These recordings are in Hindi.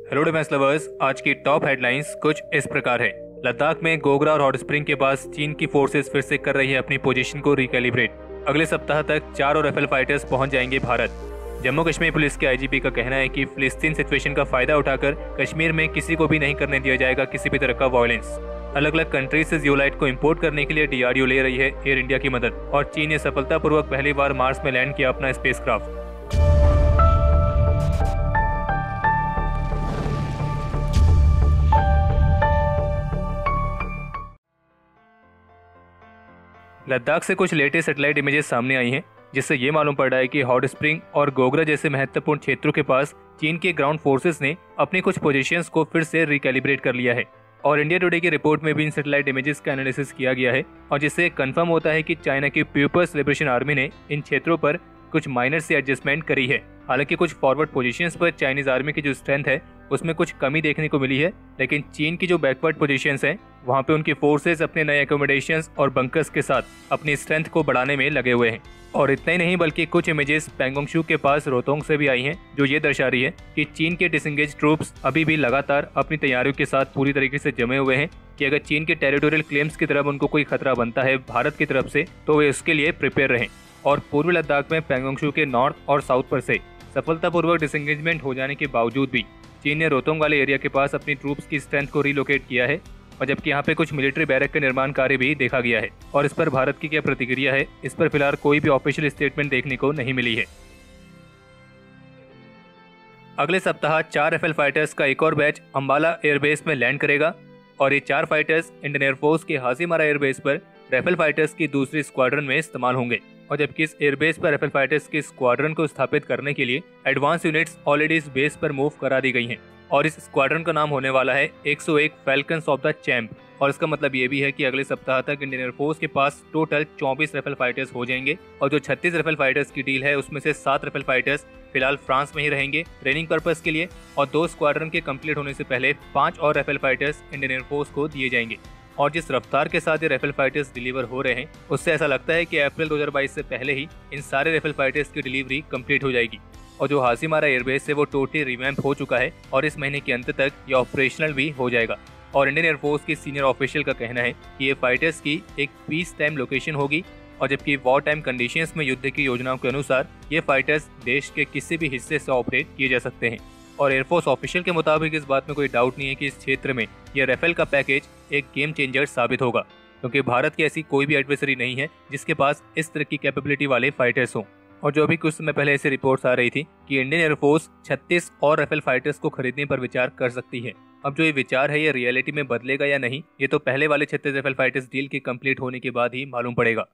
हेलो डिफेंस लवर्स, आज की टॉप हेडलाइंस कुछ इस प्रकार है। लद्दाख में गोगरा और हॉट स्प्रिंग के पास चीन की फोर्सेस फिर से कर रही है अपनी पोजीशन को रिकैलिब्रेट। अगले सप्ताह तक 4 और राफेल फाइटर्स पहुंच जाएंगे भारत। जम्मू कश्मीर पुलिस के आईजीपी का कहना है कि फिलिस्तीन सिचुएशन का फायदा उठाकर कश्मीर में किसी को भी नहीं करने दिया जाएगा किसी भी तरह का वायलेंस। अलग अलग कंट्रीज से जियोलाइट को इंपोर्ट करने के लिए डीआरडीओ ले रही है एयर इंडिया की मदद। और चीन ने सफलतापूर्वक पहली बार मार्स में लैंड किया अपना स्पेसक्राफ्ट। लद्दाख से कुछ लेटेस्ट सैटेलाइट इमेजेस सामने आई हैं, जिससे ये मालूम पड़ रहा है कि हॉट स्प्रिंग और गोगरा जैसे महत्वपूर्ण क्षेत्रों के पास चीन के ग्राउंड फोर्सेस ने अपनी कुछ पोजीशंस को फिर से रिकैलिब्रेट कर लिया है। और इंडिया टुडे की रिपोर्ट में भी इन सैटेलाइट इमेजेस का एनालिसिस किया गया है और जिससे कंफर्म होता है कि चाइना की पीपल्स लिबरेशन आर्मी ने इन क्षेत्रों पर कुछ माइनर सी एडजस्टमेंट करी है। हालांकि कुछ फॉरवर्ड पोजीशंस पर चाइनीज आर्मी की जो स्ट्रेंथ है उसमें कुछ कमी देखने को मिली है, लेकिन चीन की जो बैकवर्ड पोजीशंस हैं वहां पे उनकी फोर्सेस अपने नए एकोमोडेशंस और बंकर्स के साथ अपनी स्ट्रेंथ को बढ़ाने में लगे हुए हैं। और इतना ही नहीं बल्कि कुछ इमेजेस पेंगोंगशू के पास रोहतोंग से भी आई हैं, जो ये दर्शा रही है कि चीन के डिसएंगेज ट्रूप्स अभी भी लगातार अपनी तैयारियों के साथ पूरी तरीके से जमे हुए हैं कि अगर चीन के टेरिटोरियल क्लेम्स की तरफ उनको कोई खतरा बनता है भारत की तरफ से तो वे उसके लिए प्रिपेयर रहें। और पूर्वी लद्दाख में पेंगोंगशू के नॉर्थ और साउथ पर से सफलतापूर्वक डिसएंगेजमेंट हो जाने के बावजूद भी चीन ने रोहतोंग वाले एरिया के पास अपनी ट्रूप्स की स्ट्रेंथ को रिलोकेट किया है। और जबकि यहाँ पे कुछ मिलिट्री बैरक का निर्माण कार्य भी देखा गया है। और इस पर भारत की क्या प्रतिक्रिया है, इस पर फिलहाल कोई भी ऑफिशियल स्टेटमेंट देखने को नहीं मिली है। अगले सप्ताह 4 राफेल फाइटर्स का एक और बैच अंबाला एयरबेस में लैंड करेगा और ये 4 फाइटर्स इंडियन एयरफोर्स के हाजीमारा एयरबेस पर राफेल फाइटर्स की दूसरी स्क्वाड्रन में इस्तेमाल होंगे। और जबकि इस एयरबेस पर राफेल फाइटर्स की स्क्वाड्रन को स्थापित करने के लिए एडवांस यूनिट्स ऑलरेडी इस बेस पर मूव करा दी गई हैं। और इस स्क्वाड्रन का नाम होने वाला है 101 फैल्कन्स ऑफ द चैंप। और इसका मतलब ये भी है कि अगले सप्ताह तक इंडियन एयरफोर्स के पास टोटल 24 राफेल फाइटर्स हो जाएंगे। और जो 36 राफेल फाइटर्स की डील है उसमें से 7 राफेल फाइटर्स फिलहाल फ्रांस में ही रहेंगे ट्रेनिंग पर्पस के लिए। और 2 स्क्वाड्रन के कंप्लीट होने से पहले 5 और राफेल फाइटर्स इंडियन एयरफोर्स को दिए जाएंगे। और जिस रफ्तार के साथ ये राफेल फाइटर्स डिलीवर हो रहे हैं उससे ऐसा लगता है कि अप्रैल 2022 से पहले ही इन सारे राफेल फाइटर्स की डिलीवरी कंप्लीट हो जाएगी। और जो हाजीमारा एयरबेस है वो टोटली रिवैम्प हो चुका है और इस महीने के अंत तक ये ऑपरेशनल भी हो जाएगा। और इंडियन एयरफोर्स की सीनियर ऑफिशियल का कहना है कि ये फाइटर्स की एक पीस टाइम लोकेशन होगी। और जबकि वॉर टाइम कंडीशंस में युद्ध की योजनाओं के अनुसार ये फाइटर्स देश के किसी भी हिस्से से ऑपरेट किए जा सकते हैं। और एयरफोर्स ऑफिशियल के मुताबिक इस बात में कोई डाउट नहीं है कि इस क्षेत्र में यह राफेल का पैकेज एक गेम चेंजर साबित होगा, क्योंकि भारत की ऐसी कोई भी एडवर्सरी नहीं है जिसके पास इस तरह की कैपेबिलिटी वाले फाइटर्स हों। और जो अभी कुछ समय पहले ऐसी रिपोर्ट्स आ रही थी कि इंडियन एयरफोर्स 36 और राफेल फाइटर्स को खरीदने पर विचार कर सकती है। अब जो ये विचार है ये रियलिटी में बदलेगा या नहीं, ये तो पहले वाले 36 राफेल फाइटर्स डील के कंप्लीट होने के बाद ही मालूम पड़ेगा।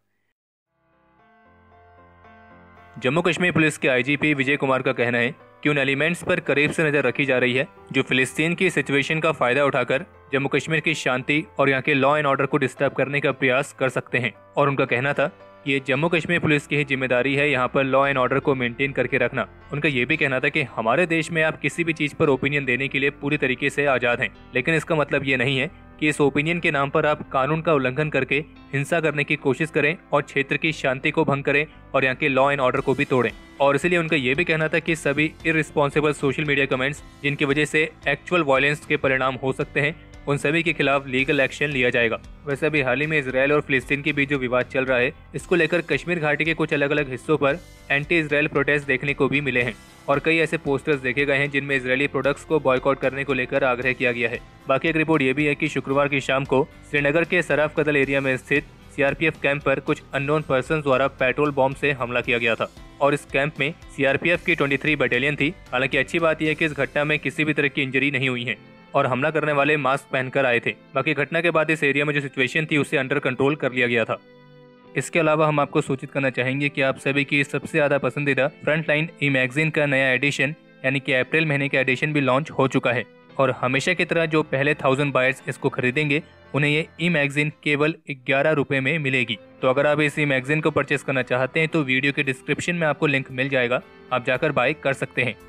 जम्मू कश्मीर पुलिस के आईजीपी विजय कुमार का कहना है कि उन एलिमेंट्स पर करीब से नजर रखी जा रही है जो फिलिस्तीन की सिचुएशन का फायदा उठाकर जम्मू कश्मीर की शांति और यहाँ के लॉ एंड ऑर्डर को डिस्टर्ब करने का प्रयास कर सकते हैं। और उनका कहना था कि ये जम्मू कश्मीर पुलिस की ही जिम्मेदारी है यहाँ पर लॉ एंड ऑर्डर को मेंटेन करके रखना। उनका ये भी कहना था कि हमारे देश में आप किसी भी चीज पर ओपिनियन देने के लिए पूरी तरीके से आजाद हैं, लेकिन इसका मतलब ये नहीं है कि इस ओपिनियन के नाम पर आप कानून का उल्लंघन करके हिंसा करने की कोशिश करें और क्षेत्र की शांति को भंग करें और यहाँ के लॉ एंड ऑर्डर को भी तोड़ें। और इसलिए उनका ये भी कहना था कि सभी इररिस्पॉन्सिबल सोशल मीडिया कमेंट्स जिनकी वजह से एक्चुअल वायलेंस के परिणाम हो सकते हैं उन सभी के खिलाफ लीगल एक्शन लिया जाएगा। वैसे अभी हाल ही में इजरायल और फिलिस्तीन के बीच जो विवाद चल रहा है इसको लेकर कश्मीर घाटी के कुछ अलग अलग हिस्सों पर एंटी इजरायल प्रोटेस्ट देखने को भी मिले हैं और कई ऐसे पोस्टर्स देखे गए हैं जिनमें इजरायली प्रोडक्ट्स को बॉयकॉट करने को लेकर आग्रह किया गया है। बाकी एक रिपोर्ट ये भी है कि शुक्रवार की शाम को श्रीनगर के सराफ कदल एरिया में स्थित सीआरपीएफ कैंप पर कुछ अननोन पर्सन द्वारा पेट्रोल बॉम्ब से हमला किया गया था। और इस कैंप में सीआरपीएफ की 23 बटालियन थी। हालांकि अच्छी बात यह है कि इस घटना में किसी भी तरह की इंजरी नहीं हुई है और हमला करने वाले मास्क पहनकर आए थे। बाकी घटना के बाद इस एरिया में जो सिचुएशन थी उसे अंडर कंट्रोल कर लिया गया था। इसके अलावा हम आपको सूचित करना चाहेंगे कि आप सभी की सबसे ज्यादा पसंदीदा फ्रंटलाइन ई मैगजीन का नया एडिशन यानी कि अप्रैल महीने का एडिशन भी लॉन्च हो चुका है। और हमेशा की तरह जो पहले 1000 बायर्स इसको खरीदेंगे उन्हें ये ई मैगजीन केवल 11 रुपए में मिलेगी। तो अगर आप इस ई मैगजीन को परचेस करना चाहते हैं तो वीडियो के डिस्क्रिप्शन में आपको लिंक मिल जाएगा, आप जाकर बाय कर सकते हैं।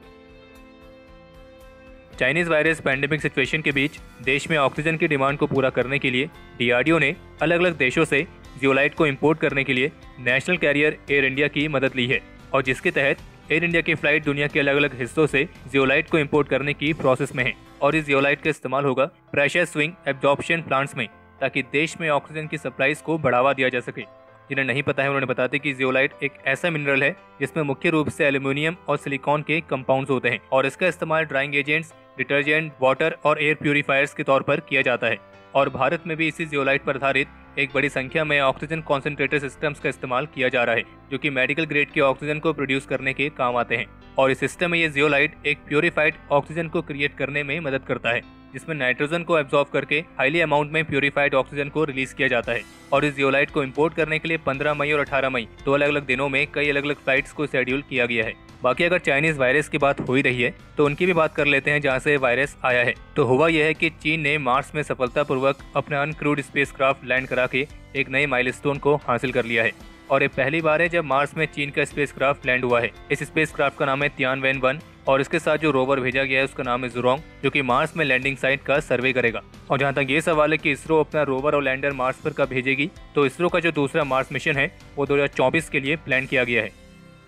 चाइनीज वायरस पैंडेमिक सिचुएशन के बीच देश में ऑक्सीजन की डिमांड को पूरा करने के लिए डीआरडीओ ने अलग अलग देशों से जियोलाइट को इंपोर्ट करने के लिए नेशनल कैरियर एयर इंडिया की मदद ली है और जिसके तहत एयर इंडिया की फ्लाइट दुनिया के अलग अलग हिस्सों से जियोलाइट को इंपोर्ट करने की प्रोसेस में है और इस जियोलाइट का इस्तेमाल होगा प्रेशर स्विंग एब्जॉर्प्शन प्लांट्स में, ताकि देश में ऑक्सीजन की सप्लाईज को बढ़ावा दिया जा सके। जिन्हें नहीं पता है उन्होंने बता दें कि जियोलाइट एक ऐसा मिनरल है जिसमें मुख्य रूप से एल्यूमिनियम और सिलिकॉन के कंपाउंड्स होते हैं और इसका इस्तेमाल ड्राइंग एजेंट्स, डिटर्जेंट, वाटर और एयर प्यूरिफायर्स के तौर पर किया जाता है। और भारत में भी इसी जियोलाइट पर आधारित एक बड़ी संख्या में ऑक्सीजन कॉन्सेंट्रेटर सिस्टम्स का इस्तेमाल किया जा रहा है, जो कि मेडिकल ग्रेड के ऑक्सीजन को प्रोड्यूस करने के काम आते हैं। और इस सिस्टम में ये जियोलाइट एक प्यूरिफाइड ऑक्सीजन को क्रिएट करने में मदद करता है, जिसमें नाइट्रोजन को एब्जॉर्ब करके हाईली अमाउंट में प्यूरिफाइड ऑक्सीजन को रिलीज किया जाता है। और इस जियोलाइट को इंपोर्ट करने के लिए 15 मई और 18 मई 2 अलग अलग दिनों में कई अलग अलग फ्लाइट्स को शेड्यूल किया गया है। बाकी अगर चाइनीज वायरस की बात हो ही रही है तो उनकी भी बात कर लेते हैं जहां से वायरस आया है। तो हुआ यह है कि चीन ने मार्स में सफलतापूर्वक अपना अनक्रूड स्पेसक्राफ्ट लैंड करा के एक नए माइलस्टोन को हासिल कर लिया है और ये पहली बार है जब मार्स में चीन का स्पेसक्राफ्ट लैंड हुआ है। इस स्पेसक्राफ्ट का नाम है तियानवेन-1 और इसके साथ जो रोवर भेजा गया है उसका नाम है ज़ुरोंग, जो कि मार्स में लैंडिंग साइट का सर्वे करेगा। और जहां तक ये सवाल है कि इसरो अपना रोवर और लैंडर मार्स पर कब भेजेगी, तो इसरो का जो दूसरा मार्स मिशन है वो 2024 के लिए प्लान किया गया है।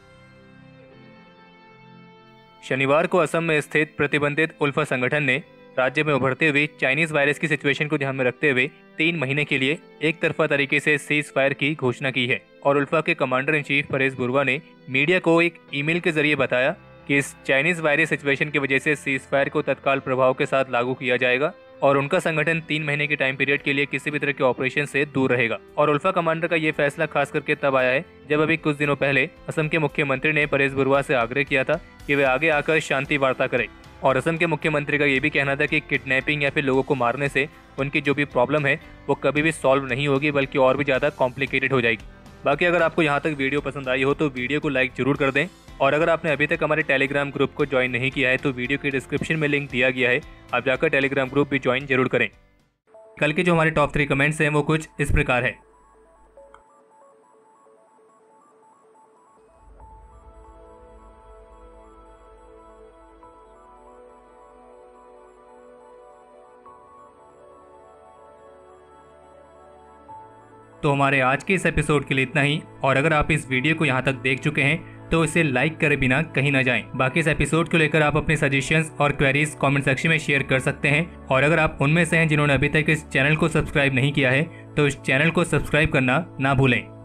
शनिवार को असम में स्थित प्रतिबंधित उल्फा संगठन ने राज्य में उभरते हुए चाइनीज वायरस की सिचुएशन को ध्यान में रखते हुए 3 महीने के लिए एक तरफा तरीके से सीज फायर की घोषणा की है। और उल्फा के commander in chief Paresh Baruah ने मीडिया को एक ईमेल के जरिए बताया कि इस चाइनीज वायरस सिचुएशन की वजह से सीज फायर को तत्काल प्रभाव के साथ लागू किया जाएगा और उनका संगठन 3 महीने के टाइम पीरियड के लिए किसी भी तरह के ऑपरेशन से दूर रहेगा। और उल्फा कमांडर का ये फैसला खास करके तब आया है जब अभी कुछ दिनों पहले असम के मुख्यमंत्री ने परेश बुरवा से आग्रह किया था कि वे आगे आकर शांति वार्ता करें। और असम के मुख्यमंत्री का ये भी कहना था कि किडनैपिंग या फिर लोगों को मारने से उनकी जो भी प्रॉब्लम है वो कभी भी सॉल्व नहीं होगी, बल्कि और भी ज़्यादा कॉम्प्लिकेटेड हो जाएगी। बाकी अगर आपको यहाँ तक वीडियो पसंद आई हो तो वीडियो को लाइक जरूर कर दें और अगर आपने अभी तक हमारे टेलीग्राम ग्रुप को ज्वाइन नहीं किया है तो वीडियो के डिस्क्रिप्शन में लिंक दिया गया है, आप जाकर टेलीग्राम ग्रुप भी ज्वाइन जरूर करें। कल के जो हमारे टॉप 3 कमेंट्स हैं वो कुछ इस प्रकार है। तो हमारे आज के इस एपिसोड के लिए इतना ही और अगर आप इस वीडियो को यहाँ तक देख चुके हैं तो इसे लाइक करे बिना कहीं ना जाएं। बाकी इस एपिसोड को लेकर आप अपने सजेशंस और क्वेरीज कमेंट सेक्शन में शेयर कर सकते हैं और अगर आप उनमें से हैं जिन्होंने अभी तक इस चैनल को सब्सक्राइब नहीं किया है तो इस चैनल को सब्सक्राइब करना ना भूलें।